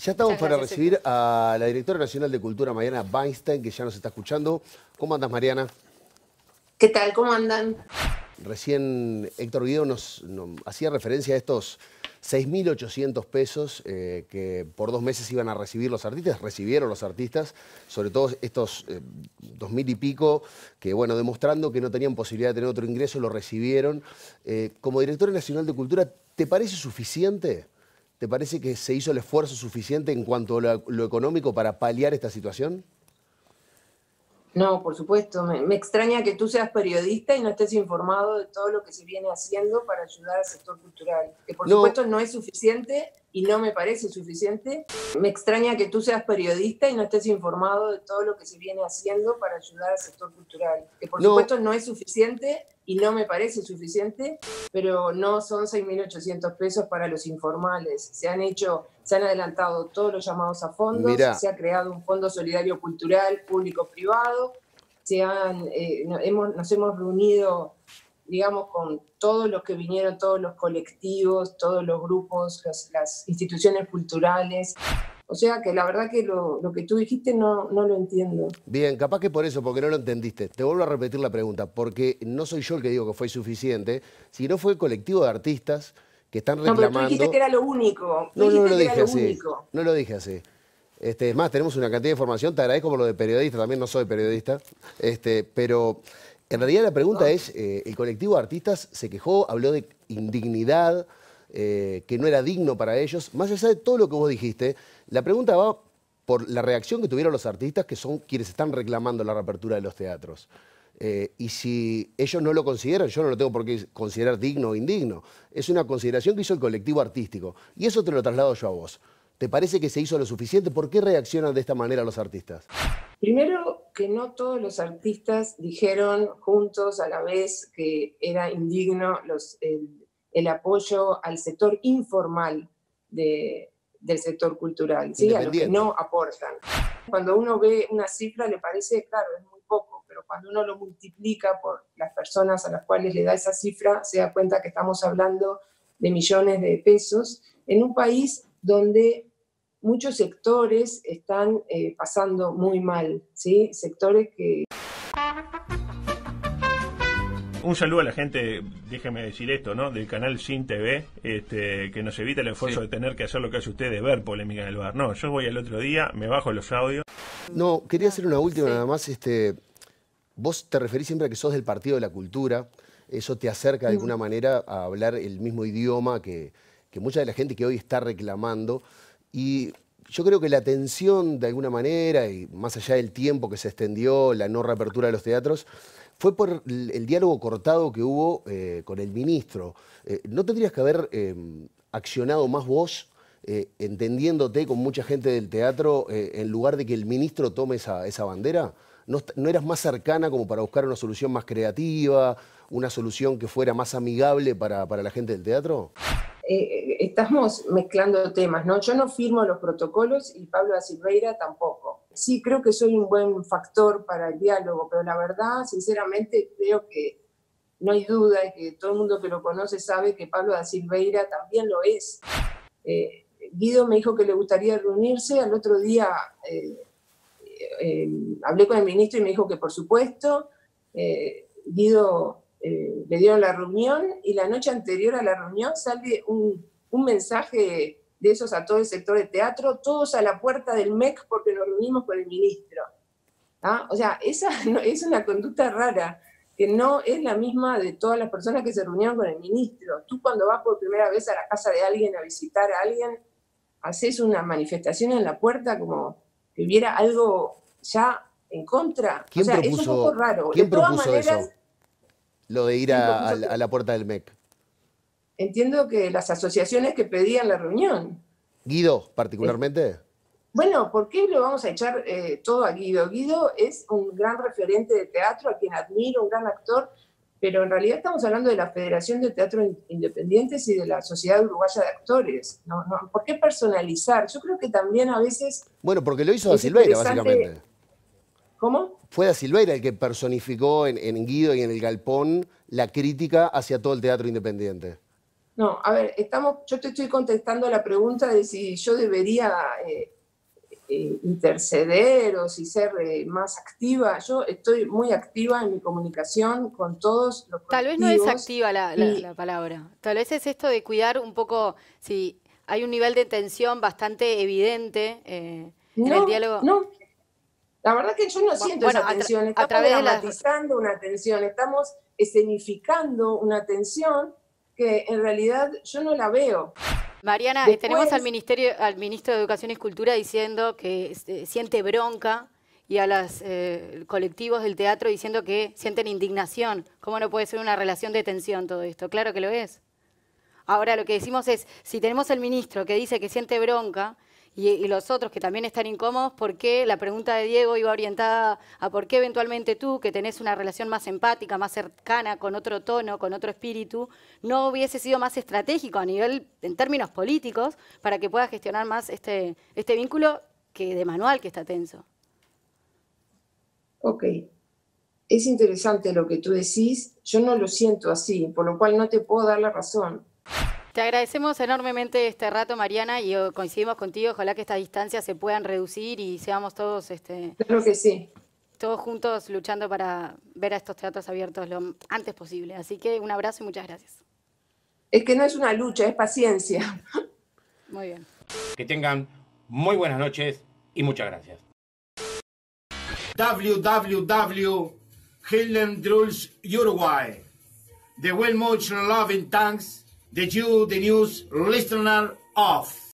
Ya estamos Muchas para gracias, recibir Héctor. a la directora nacional de Cultura, Mariana Weinstein, que ya nos está escuchando. ¿Cómo andas, Mariana? ¿Qué tal? ¿Cómo andan? Recién Héctor Guido nos hacía referencia a estos 6.800 pesos que por 2 meses iban a recibir los artistas, recibieron los artistas, sobre todo estos 2.000 y pico, que bueno, demostrando que no tenían posibilidad de tener otro ingreso, lo recibieron. Como directora nacional de Cultura, ¿te parece suficiente? ¿Te parece que se hizo el esfuerzo suficiente en cuanto a lo económico para paliar esta situación? No, por supuesto. Me extraña que tú seas periodista y no estés informado de todo lo que se viene haciendo para ayudar al sector cultural, que por No, supuesto no es suficiente y no me parece suficiente. Me extraña que tú seas periodista y no estés informado de todo lo que se viene haciendo para ayudar al sector cultural, que por no, supuesto no es suficiente y no me parece suficiente, pero no son 6.800 pesos para los informales. Se han adelantado todos los llamados a fondos, mira, se ha creado un fondo solidario cultural público-privado, nos hemos reunido, digamos, con todos los que vinieron, todos los colectivos, todos los grupos, las instituciones culturales. O sea que la verdad que lo que tú dijiste no lo entiendo. bien, capaz que por eso, porque no lo entendiste. Te vuelvo a repetir la pregunta, porque no soy yo el que digo que fue suficiente, sino fue el colectivo de artistas que están No, pero tú dijiste que reclamando. era lo único. Tú No, no dijiste lo que era dije lo así, único. no lo dije así. Es más, tenemos una cantidad de información, te agradezco por lo de periodista, también no soy periodista, pero en realidad la pregunta es, el colectivo de artistas se quejó, habló de indignidad, que no era digno para ellos, más allá de todo lo que vos dijiste, la pregunta va por la reacción que tuvieron los artistas, que son quienes están reclamando la reapertura de los teatros. Y si ellos no lo consideran, yo no lo tengo por qué considerar digno o indigno. Es una consideración que hizo el colectivo artístico. Y eso te lo traslado yo a vos. ¿Te parece que se hizo lo suficiente? ¿Por qué reaccionan de esta manera los artistas? Primero, que no todos los artistas dijeron juntos a la vez que era indigno el apoyo al sector informal del sector cultural, ¿sí? A los que Independiente. no aportan. Cuando uno ve una cifra le parece, claro, es muy poco, pero cuando uno lo multiplica por las personas a las cuales le da esa cifra, se da cuenta que estamos hablando de millones de pesos en un país donde muchos sectores están pasando muy mal, ¿sí? Sectores que... Un saludo a la gente, déjeme decir esto, ¿no? Del canal Sin TV, que nos evita el esfuerzo de tener que hacer lo que hace usted de ver polémica en el bar. No, yo voy al otro día, me bajo los audios. No, quería hacer una última nada más. Vos te referís siempre a que sos del Partido de la Cultura. Eso te acerca de alguna manera a hablar el mismo idioma que mucha de la gente que hoy está reclamando. Y yo creo que la tensión, de alguna manera, y más allá del tiempo que se extendió, la no reapertura de los teatros, fue por el diálogo cortado que hubo con el ministro. ¿No tendrías que haber accionado más vos, entendiéndote con mucha gente del teatro, en lugar de que el ministro tome esa bandera? ¿No eras más cercana como para buscar una solución más creativa, una solución que fuera más amigable para la gente del teatro? Estamos mezclando temas, ¿no? Yo no firmo los protocolos y Pablo da Silveira tampoco. Sí, creo que soy un buen factor para el diálogo, pero la verdad, sinceramente, creo que no hay duda y que todo el mundo que lo conoce sabe que Pablo da Silveira también lo es. Guido me dijo que le gustaría reunirse, al otro día hablé con el ministro y me dijo que por supuesto. Guido le dieron la reunión y la noche anterior a la reunión sale un mensaje de esos a todo el sector de teatro, todos a la puerta del MEC porque nos reunimos con el ministro. ¿Ah? O sea, esa no, es una conducta rara, que no es la misma de todas las personas que se reunieron con el ministro. Tú cuando vas por primera vez a la casa de alguien a visitar a alguien, haces una manifestación en la puerta como que hubiera algo ya en contra. O sea, es un poco raro. ¿Quién De todas propuso maneras, eso? Lo de ir ¿quién a propuso qué? la puerta del MEC. Entiendo que las asociaciones que pedían la reunión. Guido, particularmente. Bueno, ¿por qué le vamos a echar todo a Guido? Guido es un gran referente de teatro, a quien admiro, un gran actor, pero en realidad estamos hablando de la Federación de Teatro Independientes y de la Sociedad Uruguaya de Actores. No, ¿por qué personalizar? Yo creo que también a veces Bueno, porque lo hizo da es Silveira, interesante... básicamente. ¿Cómo? Fue da Silveira el que personificó en Guido y en el Galpón la crítica hacia todo el teatro independiente. No, a ver, yo te estoy contestando la pregunta de si yo debería interceder o si ser más activa. Yo estoy muy activa en mi comunicación con todos los colectivos. Tal vez no es activa la palabra. Tal vez es esto de cuidar un poco, si hay un nivel de tensión bastante evidente en el diálogo. No, la verdad que yo no siento esa tensión. Estamos dramatizando una tensión, estamos escenificando una tensión que en realidad yo no la veo. Mariana, tenemos al ministro de Educación y Cultura diciendo que siente bronca y a los colectivos del teatro diciendo que sienten indignación. ¿Cómo no puede ser una relación de tensión todo esto? Claro que lo es. Ahora lo que decimos es, si tenemos al ministro que dice que siente bronca y los otros que también están incómodos, ¿por qué? La pregunta de Diego iba orientada a por qué eventualmente tú, que tenés una relación más empática, más cercana, con otro tono, con otro espíritu, no hubiese sido más estratégico a nivel, en términos políticos, para que puedas gestionar más este vínculo que de manual que está tenso. Ok. Es interesante lo que tú decís. Yo no lo siento así, por lo cual no te puedo dar la razón. Te agradecemos enormemente este rato, Mariana, y coincidimos contigo. Ojalá que estas distancias se puedan reducir y seamos todos, Claro que sí, todos juntos luchando para ver a estos teatros abiertos lo antes posible. Así que un abrazo y muchas gracias. Es que no es una lucha, es paciencia. Muy bien. Que tengan muy buenas noches y muchas gracias. Hillen Druls Uruguay. The well much loving thanks that you, the news listener of.